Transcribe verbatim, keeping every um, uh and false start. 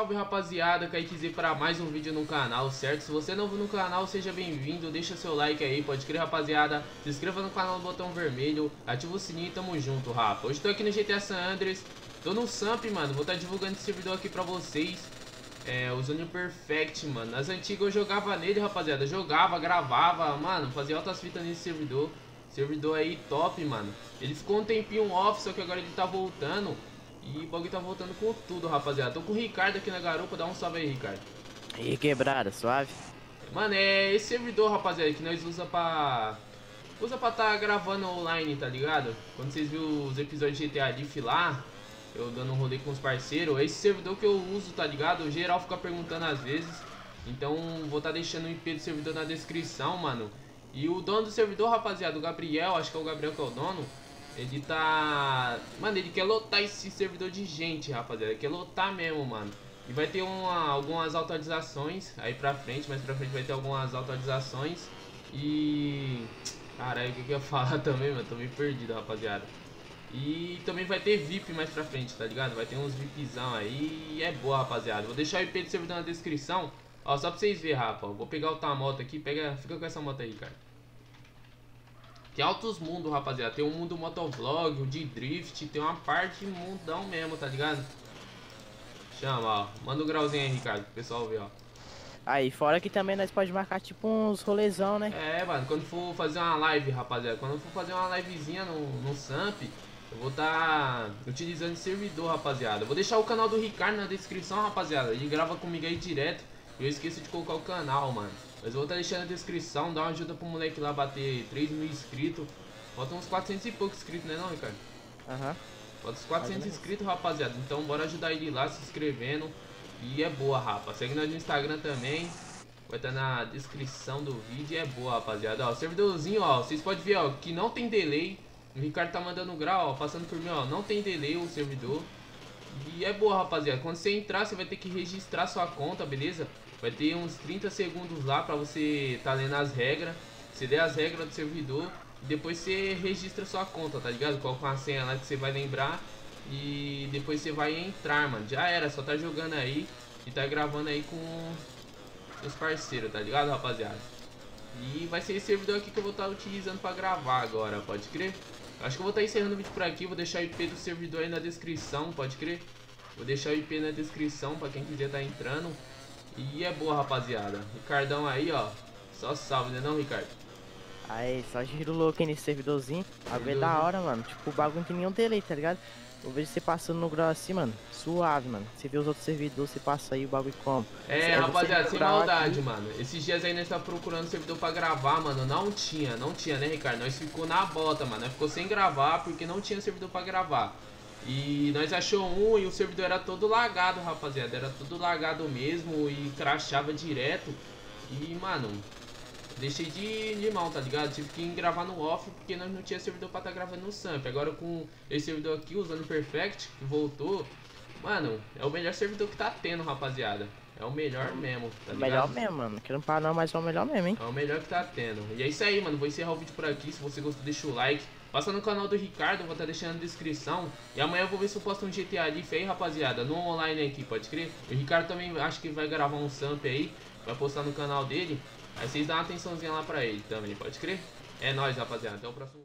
salve rapaziada, Kaique Z para mais um vídeo no canal, certo? Se você é novo no canal, seja bem-vindo, deixa seu like aí, pode crer rapaziada. Se inscreva no canal no botão vermelho, ativa o sininho e tamo junto, rapa. Hoje tô aqui no G T A San Andreas, tô no Samp, mano, vou estar tá divulgando esse servidor aqui pra vocês. É, usando o Perfect, mano. Nas antigas eu jogava nele, rapaziada, jogava, gravava, mano, fazia altas fitas nesse servidor. Servidor aí top, mano. Ele ficou um tempinho off, só que agora ele tá voltando. E o bagulho tá voltando com tudo, rapaziada. Tô com o Ricardo aqui na garupa, dá um salve aí, Ricardo. E quebrada, suave? Mano, é esse servidor, rapaziada, que nós usa pra... Usa pra tá gravando online, tá ligado? Quando vocês viram os episódios de G T A Life lá, eu dando um rolê com os parceiros, é esse servidor que eu uso, tá ligado? O geral fica perguntando às vezes. Então vou tá deixando o I P do servidor na descrição, mano. E o dono do servidor, rapaziada, o Gabriel, acho que é o Gabriel que é o dono. Ele tá... Mano, ele quer lotar esse servidor de gente, rapaziada. Ele quer lotar mesmo, mano. E vai ter uma, algumas atualizações aí pra frente. Mais pra frente vai ter algumas atualizações. E... Caralho, o que, que eu ia falar também, mano? Tô meio perdido, rapaziada. E também vai ter V I P mais pra frente, tá ligado? Vai ter uns VIPzão aí. E é boa, rapaziada. Vou deixar o I P do servidor na descrição. Ó, só pra vocês verem, rapa. Vou pegar outra moto aqui. Pega... Fica com essa moto aí, cara. Tem altos mundos, rapaziada. Tem um mundo motovlog, o de drift. Tem uma parte de mundão mesmo, tá ligado? Chama, ó. Manda um grauzinho aí, Ricardo, pro pessoal ver, ó. Aí, fora que também nós pode marcar tipo uns rolezão, né? É, mano, quando for fazer uma live, rapaziada. Quando eu for fazer uma livezinha no, no Samp, eu vou tá utilizando esse servidor, rapaziada. Eu vou deixar o canal do Ricardo na descrição, rapaziada. Ele grava comigo aí direto. Eu esqueço de colocar o canal, mano. Mas eu vou estar tá deixando na descrição, dá uma ajuda pro moleque lá bater três mil inscritos. Faltam uns quatrocentos e poucos inscritos, né não, Ricardo? Aham. Uhum. Faltam uns quatrocentos inscritos, rapaziada. Então bora ajudar ele lá, se inscrevendo. E é boa, rapa. Segue nós no Instagram também. Vai estar tá na descrição do vídeo. E é boa, rapaziada. Ó, o servidorzinho, ó. Vocês podem ver, ó, que não tem delay. O Ricardo tá mandando grau, ó. Passando por mim, ó. Não tem delay o servidor. E é boa, rapaziada. Quando você entrar, você vai ter que registrar sua conta, beleza? Vai ter uns trinta segundos lá pra você tá lendo as regras. Você lê as regras do servidor e depois você registra sua conta, tá ligado? Coloca uma senha lá que você vai lembrar e depois você vai entrar, mano. Já era, só tá jogando aí e tá gravando aí com os parceiros, tá ligado, rapaziada? E vai ser esse servidor aqui que eu vou estar tá utilizando pra gravar agora, pode crer? Acho que eu vou estar tá encerrando o vídeo por aqui, vou deixar o I P do servidor aí na descrição, pode crer? Vou deixar o I P na descrição pra quem quiser tá entrando. E é boa, rapaziada. Ricardão aí, ó. Só salve, né não, Ricardo? Aí, só giro louco aí nesse servidorzinho. A ver da hora, mano. Tipo, o bagulho não tem nenhum delay, tá ligado? Eu vejo você passando no grau assim, mano. Suave, mano. Você vê os outros servidores, você passa aí o bagulho como. É, é rapaziada, sem maldade, aqui. mano. Esses dias aí nós tá procurando servidor pra gravar, mano. Não tinha, não tinha, né, Ricardo? Nós ficou na bota, mano. Nós ficou sem gravar porque não tinha servidor pra gravar. E nós achou um e o servidor era todo lagado, rapaziada. Era tudo lagado mesmo e crashava direto. E, mano, deixei de, de mão, tá ligado? Tive que ir gravar no off porque nós não tinha servidor pra tá gravando no Samp. Agora com esse servidor aqui, usando o Perfect, que voltou, mano, é o melhor servidor que tá tendo, rapaziada. É o melhor mesmo, tá ligado? Melhor mesmo, mano. Quero parar não, mas é o melhor mesmo, hein? É o melhor que tá tendo. E é isso aí, mano. Vou encerrar o vídeo por aqui. Se você gostou, deixa o like. Passa no canal do Ricardo, eu vou estar tá deixando na descrição. E amanhã eu vou ver se eu posto um G T A Life aí, rapaziada. No online aqui, pode crer? O Ricardo também acho que vai gravar um Samp aí. Vai postar no canal dele. Aí vocês dão uma atençãozinha lá pra ele também, pode crer? É nóis, rapaziada. Até o próximo.